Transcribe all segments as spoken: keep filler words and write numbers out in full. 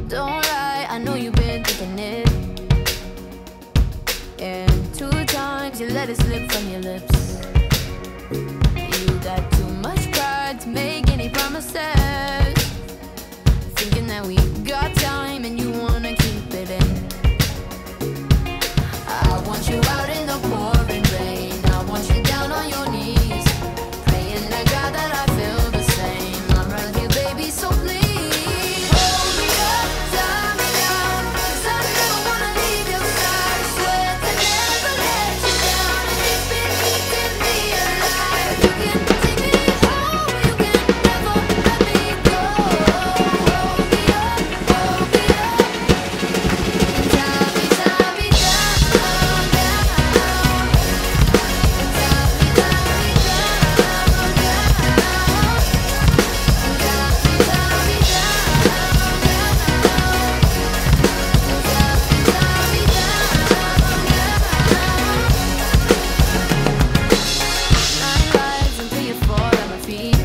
Don't lie, I know you've been thinking it. And two times you let it slip from your lips. You got too much pride to make any promises, thinking that we got time and you wanna keep it in. I want you out in the pouring rain, I want you down on your knees, praying to God that I feel the same. I'm right here, baby, so please hold me up, tie me down, 'cause I never wanna leave your side. Swear to never let you down, it's been keeping me alive. You can take me home, you can never let me go. Hold me up, hold me up, and tie me, tie me down, down, down, tie me, tie me down, down, nine lives until you fall at my feet.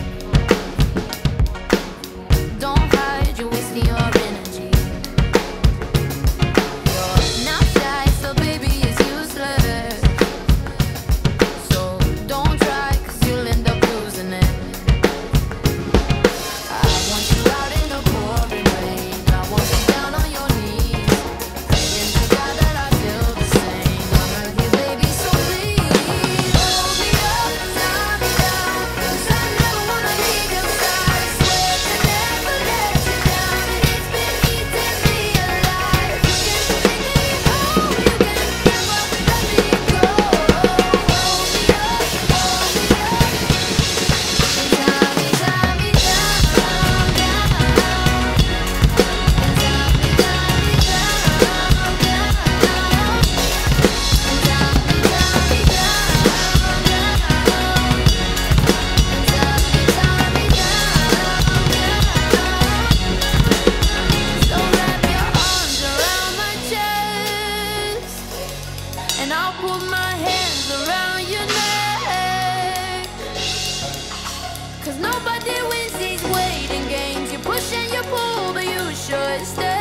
Don't hide, you're wasting your energy. You're not shy, so baby it's useless. So don't try, 'cause you'll end up losing it. I want you out in the pouring rain, I want you down on your knees, praying to God that I feel the same. I'm right here, baby, so please hold me up, tie me down, 'cause I never wanna leave your side. Swear to never let you down, and it's been eating me alive. You can take me home, you can never let me go. Hold me up, hold me up, and tie me, tie me down, down, and tie me, tie me down, down, and tie me, tie me down, down, and tie me, tie me down, down. So wrap your arms around my chest, and I'll put my hands around your neck. 'Cause nobody wins these waiting games. You push and you pull, but you should stay.